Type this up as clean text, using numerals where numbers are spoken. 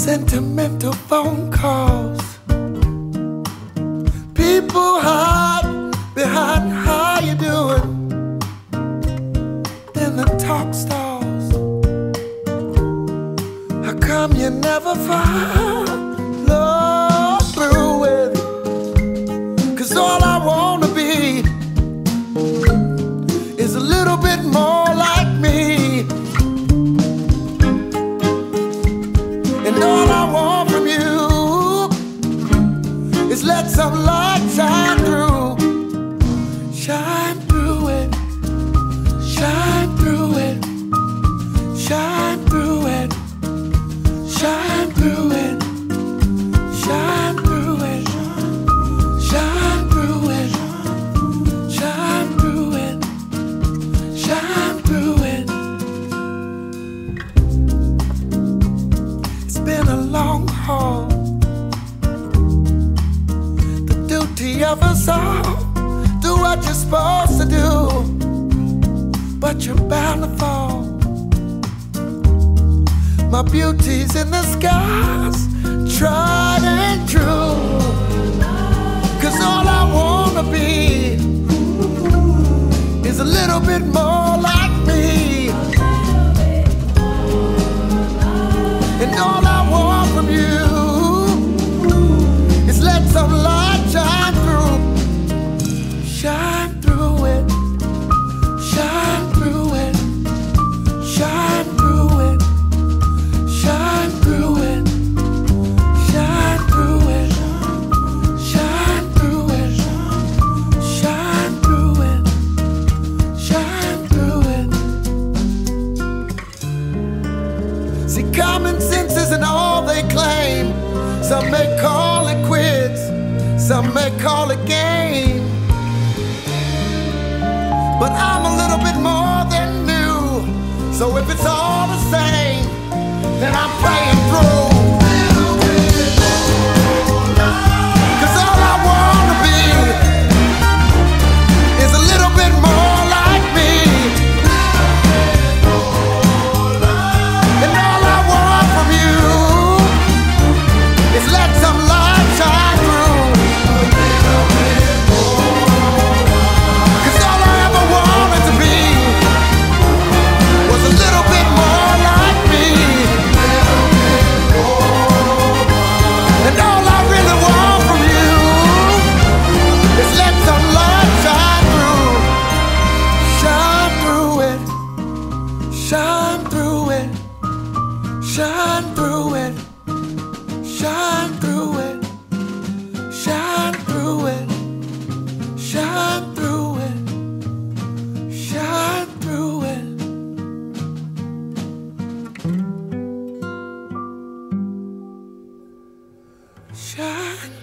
Sentimental phone calls. People hide behind how you doing. Then the talk stalls. How come you never follow through with it? 'Cause all I wanna be is a little bit more like me. And all I want from you is let some light shine through. Shine through it. Shine through it. Shine through it. Shine through it. Shine through it. Shine through it. Shine through it. Shine through it. It's been a long haul. The duty of us all. Do what you're supposed to do, but you're bound to fall. My beauty's in the skies, tried and true. 'Cause all I wanna be is a little bit more like me. And all I want from you is let some light shine through. Shine through it. Shine through it. Shine through it. Shine through it. Shine through it. Shine through it. Shine through it. Shine through it. See, common sense isn't all they claim. Some may call it quits, some may call it game. But I'm a little bit more than new. So if it's all the same, then I'm praying through. 'Cause all I wanna be is a little bit more like me. And all I want from you is let some light shine through. 'Cause all I ever wanted to be was a little bit more like me. And all I really want from you is let some light shine through. Shine through it. Shine through it. Shine through it. Shine through it. Shine through it. Shine through it. Shine through it. Shine